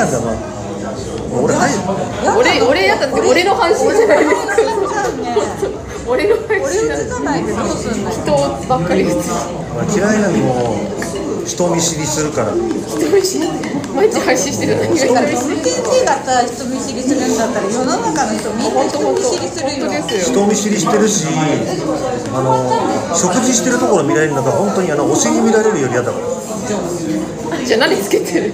んだな。俺俺やったって俺の配信じゃないですか。俺の配信じゃない人ばっかりです。 嫌いなのも人見知りするから。 人見知り毎日配信してるのにだから MKG がさ人見知りするんだったら世の中の人みんな人見知りするよ。 人見知りしてるし、食事してるところ見られるのが本当にお尻見られるより嫌だから。 じゃあ何つけてる？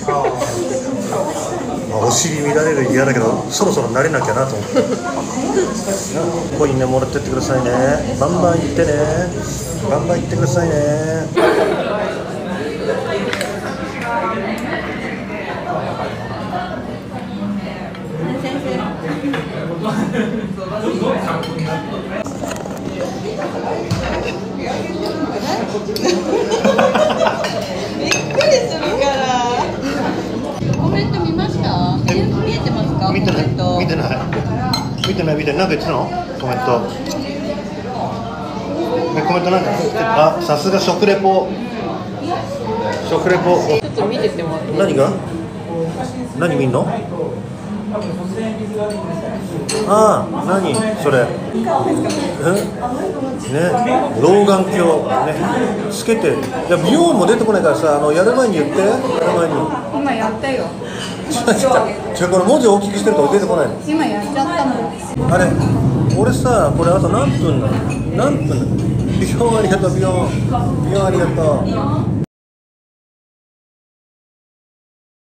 お尻見られる嫌だけど、そろそろ慣れなきゃなと思って。コインね、もらってってくださいね。バンバン行ってね。バンバン行ってくださいね。 びっくりするから。コメント見ました？見えてますか？ 見てない。見てない。なんか言ってたの？コメント。コメントなんか。あ、さすが食レポ。 ちょっと見ててもらって。 何が？何見んの？ああ、何それ。ね、老眼鏡ね、つけて。いや、美容も出てこないからさ、やる前に言って。やる前に。 今やったよ。 じゃこれ文字大きくしてると出てこないの。 今やっちゃったもん。 あれ、俺さ、これあと何分なの？美容ありがとう、美容ありがとう。